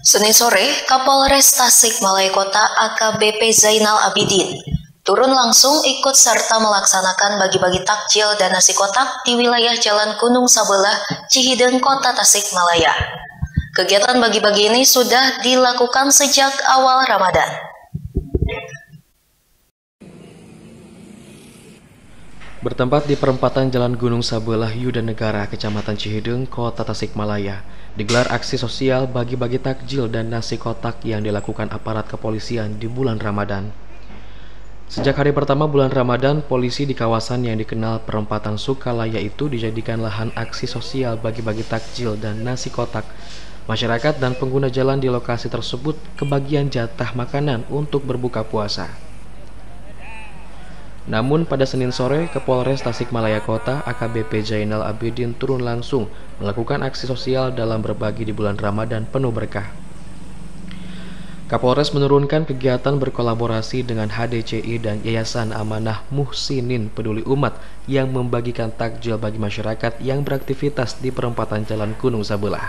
Senin sore, Kapolres Tasikmalaya Kota AKBP Zainal Abidin turun langsung ikut serta melaksanakan bagi-bagi takjil dan nasi kotak di wilayah Jalan Gunung Sabelah, Cihideng, Kota Tasikmalaya. Kegiatan bagi-bagi ini sudah dilakukan sejak awal Ramadan. Bertempat di perempatan Jalan Gunung Sabelah, Yudanegara, Kecamatan Cihideng, Kota Tasikmalaya, digelar aksi sosial bagi-bagi takjil dan nasi kotak yang dilakukan aparat kepolisian di bulan Ramadan. Sejak hari pertama bulan Ramadan, polisi di kawasan yang dikenal perempatan Sukalaya itu dijadikan lahan aksi sosial bagi-bagi takjil dan nasi kotak. Masyarakat dan pengguna jalan di lokasi tersebut kebagian jatah makanan untuk berbuka puasa. Namun pada Senin sore, Kapolres Tasikmalaya Kota AKBP Zainal Abidin turun langsung melakukan aksi sosial dalam berbagi di bulan Ramadan penuh berkah. Kapolres menurunkan kegiatan berkolaborasi dengan HDCI dan Yayasan Amanah Muhsinin Peduli Umat yang membagikan takjil bagi masyarakat yang beraktivitas di perempatan Jalan Gunung Sabelah.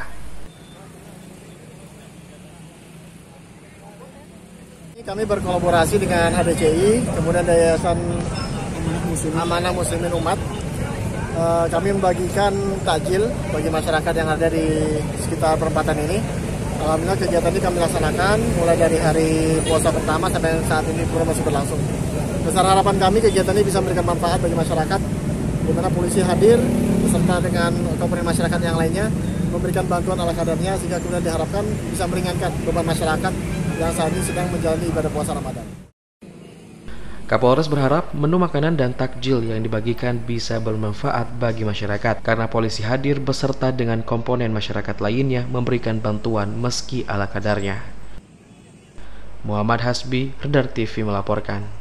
Kami berkolaborasi dengan HDCI, kemudian Yayasan Amanah Muslimin Umat. Kami membagikan takjil bagi masyarakat yang ada di sekitar perempatan ini. Alhamdulillah kegiatan ini kami laksanakan mulai dari hari puasa pertama sampai saat ini masih berlangsung. Besar harapan kami kegiatan ini bisa memberikan manfaat bagi masyarakat, di mana polisi hadir beserta dengan komponen masyarakat yang lainnya memberikan bantuan ala kadarnya sehingga kemudian diharapkan bisa meringankan beban masyarakat yang saat ini sedang menjalani ibadah puasa Ramadan. Kapolres berharap menu makanan dan takjil yang dibagikan bisa bermanfaat bagi masyarakat karena polisi hadir beserta dengan komponen masyarakat lainnya memberikan bantuan meski ala kadarnya. Muhammad Hasbi, Radar TV melaporkan.